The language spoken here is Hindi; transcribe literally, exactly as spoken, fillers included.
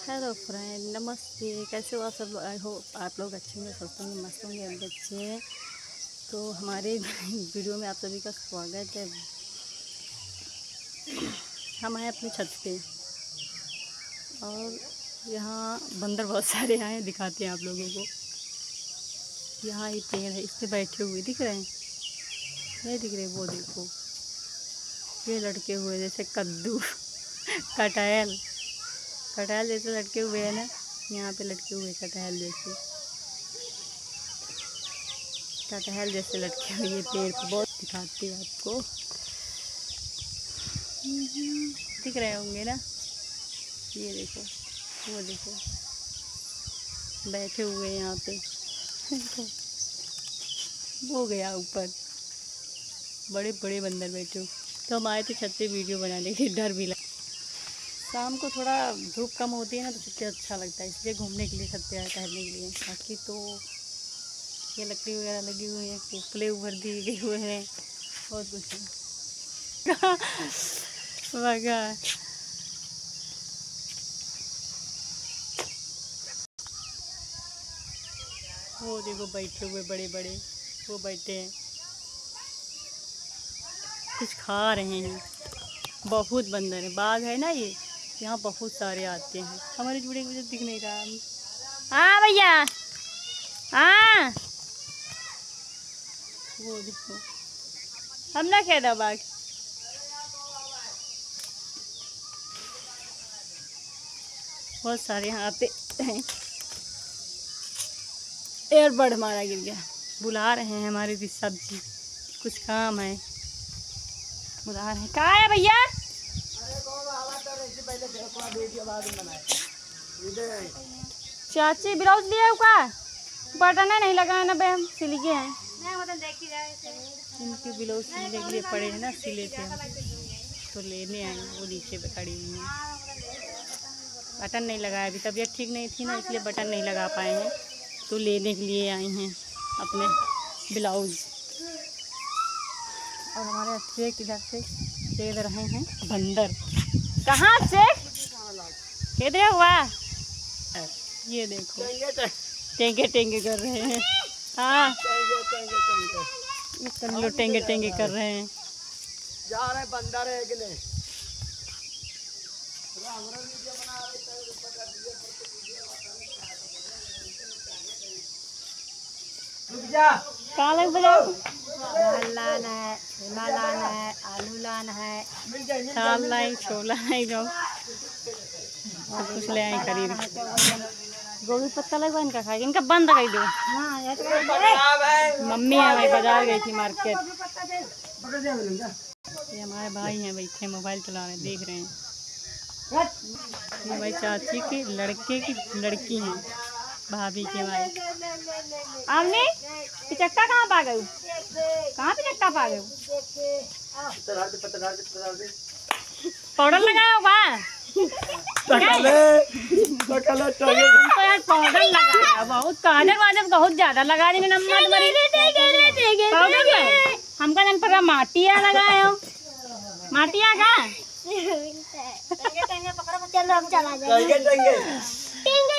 हेलो फ्रेंड, नमस्ते। कैसे हो आप सब? आई होप आप लोग अच्छे होंगे, स्वस्थ होंगे, मस्त होंगे, अभी अच्छे। तो हमारे वीडियो में आप सभी का स्वागत है। हम आए अपनी छत पे और यहाँ बंदर बहुत सारे आए, दिखाते हैं आप लोगों को। यहाँ ये पेड़ है, इस पे बैठे हुए दिख रहे हैं, नहीं दिख रहे? वो देखो, ये लटके हुए जैसे कद्दू कटहल कटहल जैसे लटके हुए हैं ना, यहाँ पे लटके हुए कटहल जैसे कटहल जैसे लटके हुए ये पेड़ पे। बहुत दिखाती है आपको, दिख रहे होंगे ना। ये देखो, वो देखो, बैठे हुए यहाँ पे वो गया ऊपर, बड़े बड़े बंदर बैठे हुए। तो हम आए थे छत पे वीडियो बनाने के, डर भी लगा। शाम को थोड़ा धूप कम होती है ना, तो छत पे अच्छा लगता है, इसलिए घूमने के लिए छत पे आए, टहलने के लिए। बाकी तो ये लकड़ी वगैरह लगी हुई है, उपले उभर दिए गए हुए हैं, बहुत कुछ है बगा। वो देखो बैठे हुए बड़े बड़े, वो बैठे हैं, कुछ खा रहे हैं। बहुत बंदर है, बाग है ना ये, यहाँ बहुत सारे आते हैं। हमारे जुड़े मुझे दिख नहीं रहा। हाँ भैया, हाँ वो देखो, हम ना कह बाग। बहुत सारे यहाँ आते हैं। एयरबड हमारा गिर गया, बुला रहे हैं हमारे भी सब्जी, कुछ काम है, बुला रहे हैं। कहाँ है भैया? चाची ब्लाउज लिया का बटन है नहीं लगा ना बे, हम सिल गए हैं। इनके ब्लाउज सिलने के लिए पड़े हैं ना, सिले थे हम तो लेने आए। वो नीचे पे खड़ी हुई हैं, बटन नहीं लगाया, अभी तबीयत ठीक नहीं थी ना, इसलिए बटन नहीं लगा पाए हैं, तो लेने के लिए आई हैं अपने ब्लाउज। और हमारे शेख इधर से खेल रहे हैं बंदर। कहाँ से खेल हुआ? ये देखो, टेंगे टेंगे कर रहे हैं। हाँ, ये टेंगे टेंगे कर रहे हैं। जा रहे बंदर है कि नहीं? कहाँ लग बजाओ? दाल लाना है, छोला लाना है, आलू लाना है, दाल लाई, छोला लाई, जाओ सब कुछ ले आए खरीद। गोभी पत्ता लगवा इनका खाएगा, इनका बंद कर दो। मम्मी हमारी बाजार गई थी मार्केट। ये हमारे भाई हैं बैठे, मोबाइल चला रहे हैं, देख रहे हैं। ये भाई चाची के लड़के की लड़की हैं, भाभी के भाई। आमने पिचक्का कहाँ पा गए? कहाँ पिचक्का पा गए? पाउडर लगाया होगा तो यार, पाउडर लगाया बहुत, काजल वाजल बहुत ज्यादा लगा दी। नंबर पाउडर हमका जन पर माटिया लगाए हो, माटिया का